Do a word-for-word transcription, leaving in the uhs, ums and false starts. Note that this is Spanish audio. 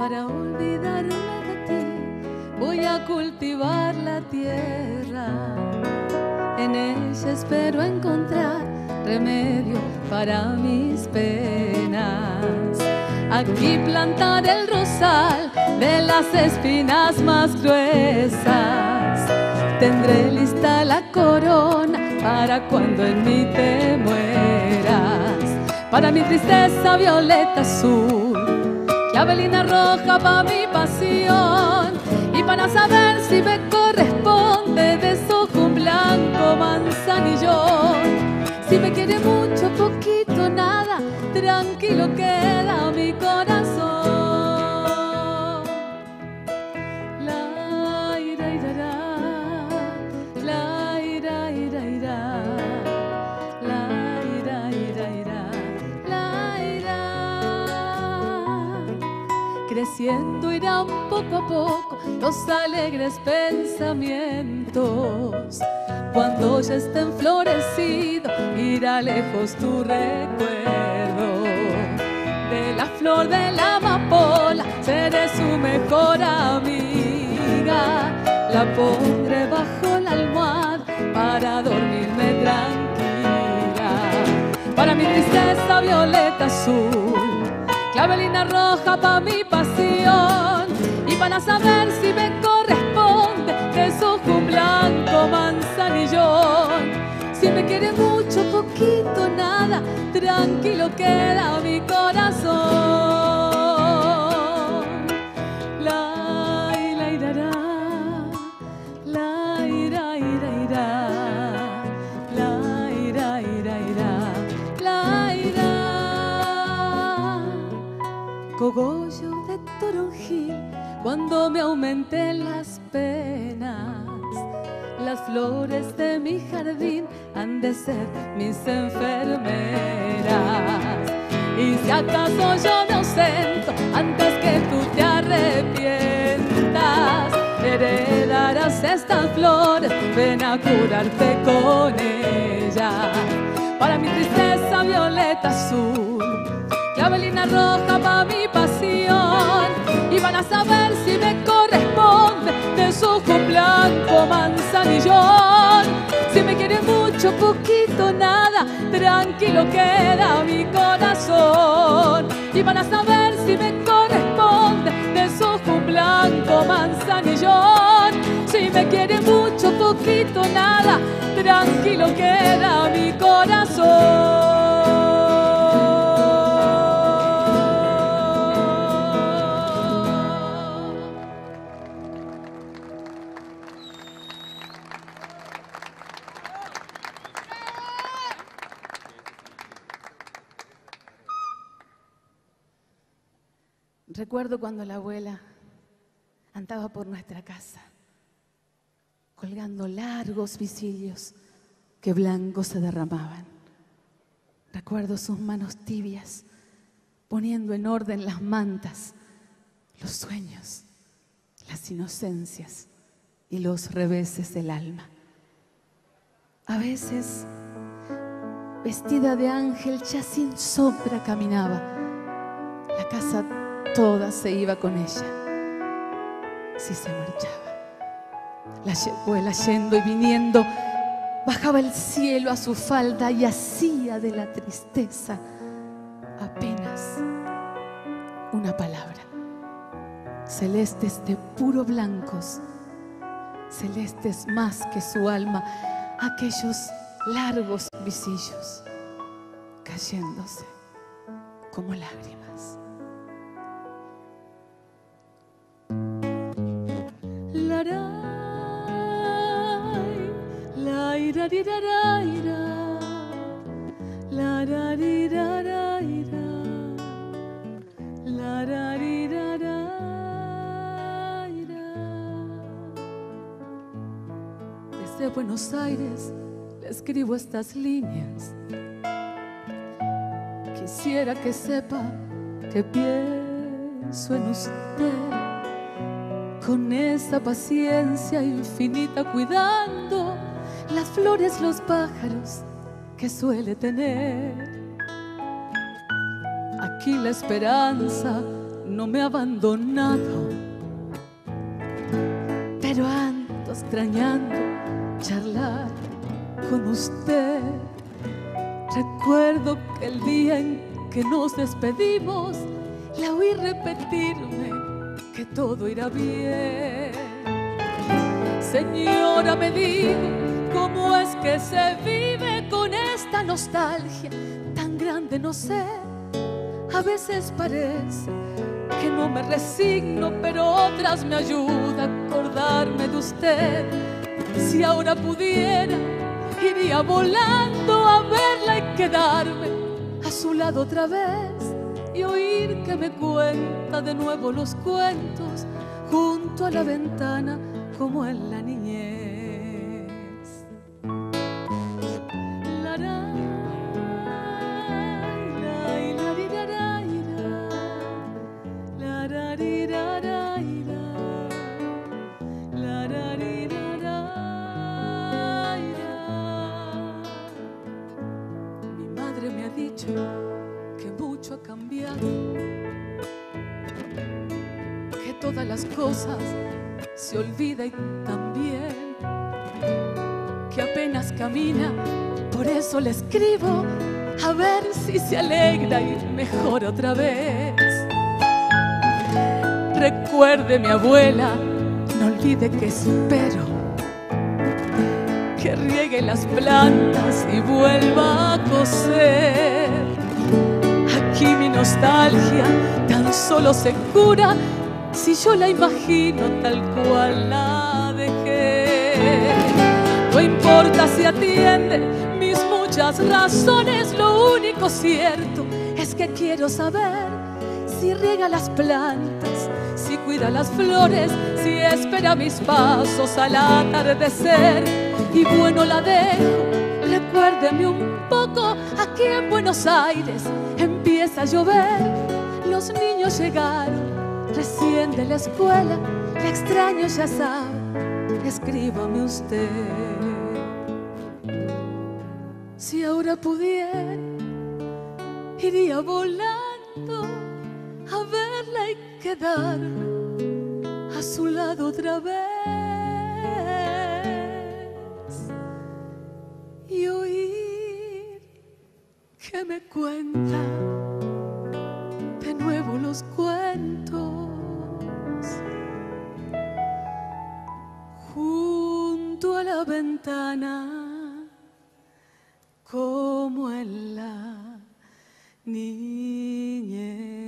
para olvidarme de ti. Voy a cultivar la tierra, en ella espero encontrar remedio para mis penas. Aquí plantar el rosal de las espinas más gruesas. Tendré lista la corona para cuando en mí te mueras. Para mi tristeza violeta azul, clavelina roja para mi pasión. Y para saber si me corresponde, desojo un blanco manzanillón. Si me quiere mucho, poquito, nada, tranquilo queda mi corazón. La ira, ira, ira, la ira, ira, ira, la ira, ira, ira, la ira. Creciendo irán poco a poco los alegres pensamientos. Cuando ya estén florecidos, irá lejos tu recuerdo. De la flor de la amapola seré su mejor amiga. La pondré bajo la almohada para dormirme tranquila. Para mi tristeza violeta azul, clavelina roja para mi pasión. Y para saber si me corresponde, desojo un blanco manzanillón. Si me quiere mucho, poquito, nada, tranquilo queda mi corazón. La ira, ira, ira, la ira, ira, ira, la ira, ira, ira, la ira. Cogollo de toronjil, cuando me aumenten las penas. Las flores de mi jardín han de ser mis enfermeras. Y si acaso yo me ausento antes que tú te arrepientas, heredarás estas flores, ven a curarte con ellas. Para mi tristeza violeta azul, clavelina roja para mi pasión. Y van a saber si me corresponde, desojo blanco manzanillón. Si me quiere mucho, poquito, nada, tranquilo queda mi corazón. Y van a saber si me corresponde, desojo blanco manzanillón. Si me quiere mucho, poquito, nada, tranquilo queda mi corazón. Recuerdo cuando la abuela andaba por nuestra casa, colgando largos visillos que blancos se derramaban. Recuerdo sus manos tibias, poniendo en orden las mantas, los sueños, las inocencias y los reveses del alma. A veces, vestida de ángel, ya sin sombra caminaba. La casa toda se iba con ella. Si se marchaba, la abuela yendo y viniendo, bajaba el cielo a su falda y hacía de la tristeza apenas una palabra. Celestes de puro blancos, celestes más que su alma, aquellos largos visillos cayéndose como lágrimas. La ira, ira, ira, la ira, ira, ira, la ira, ira. Desde Buenos Aires le escribo estas líneas. Quisiera que sepa que pienso en usted, con esa paciencia infinita, cuidando las flores, los pájaros que suele tener. Aquí la esperanza no me ha abandonado, pero ando extrañando charlar con usted. Recuerdo que el día en que nos despedimos, la oí repetirme que todo irá bien. Señora, me digo, ¿cómo es que se vive con esta nostalgia tan grande? No sé, a veces parece que no me resigno, pero otras me ayuda a acordarme de usted. Si ahora pudiera, iría volando a verla y quedarme a su lado otra vez y oír que me cuenta de nuevo los cuentos junto a la ventana como en la niñez. La, la, la, la, la, la, la, la, la, la, mi madre me ha dicho que mucho ha cambiado, que todas las cosas se olvida y también que apenas camina, por eso le escribo a ver si se alegra y mejor otra vez. Recuerde, mi abuela, no olvide que espero que riegue las plantas y vuelva a coser. Aquí mi nostalgia tan solo se cura si yo la imagino tal cual la dejé. No importa si atiende mis muchas razones, lo único cierto es que quiero saber si riega las plantas, si cuida las flores, si espera mis pasos al atardecer. Y bueno, la dejo, recuérdeme un poco, aquí en Buenos Aires empieza a llover, los niños llegaron recién de la escuela, le extraño, ya sabe, escríbame usted. Si ahora pudiera, iría volando a verla y quedarme a su lado otra vez y oír que me cuenta de nuevo los cuentos junto a la ventana como en la niñez.